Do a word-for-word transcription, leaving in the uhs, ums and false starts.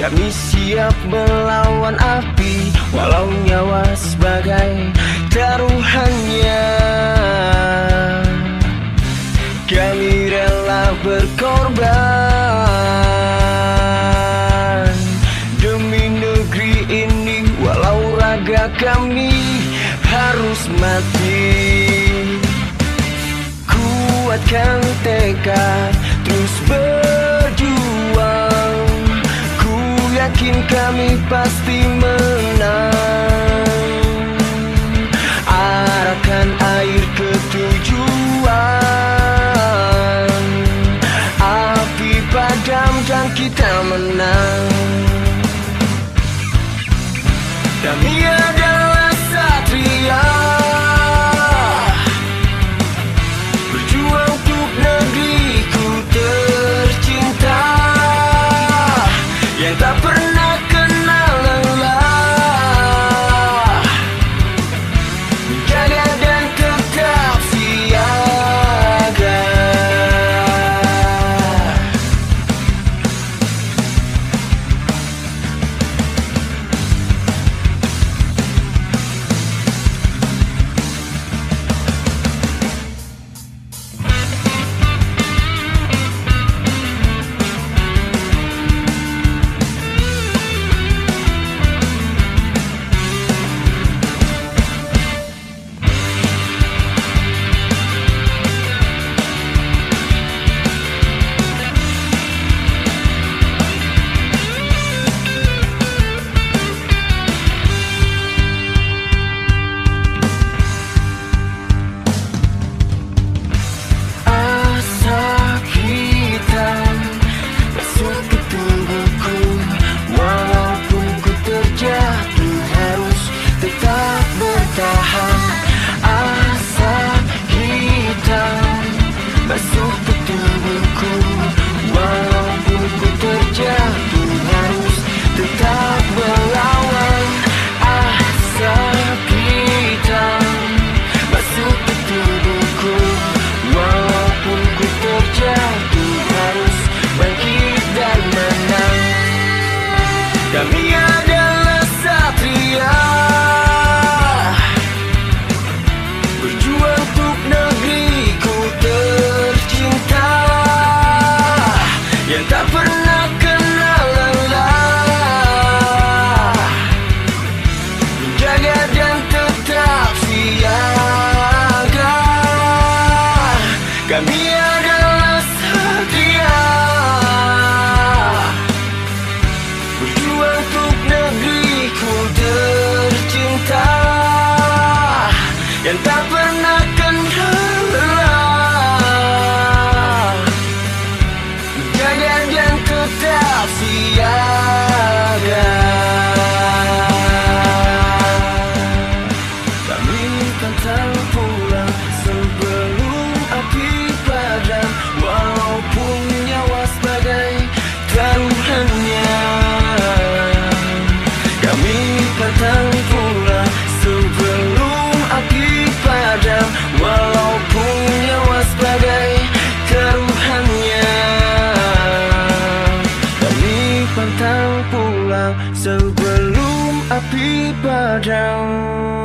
Kami siap melawan api, walau nyawa sebagai taruhannya. Kami rela berkorban demi negeri ini, walau raga kami harus mati. Kuatkan tekad, terus berjuang. Ku yakin kami pasti menang. Arahkan air ke tujuan, api padam dan kita menang. Kami adalah satria, berjuang untuk negeriku tercinta, yang tak pernah kenal lelah, menjaga dan tetap siaga. Kami adalah satria, berjuang untuk negeriku tercinta, yang tak pernah kenal lelah, menjaga dan tetap siaga. Kami adalah satria, berjuang untuk negeriku tercinta, yang tak pernah kenal lelah, menjaga dan tetap siaga. Kami pantang pulang sebelum api padam, walaupun nyawa sebagai taruhannya. Kami pantang pulang sebelum api padam, walaupun nyawa sebagai taruhannya. Kami pantang pulang sebelum api padam.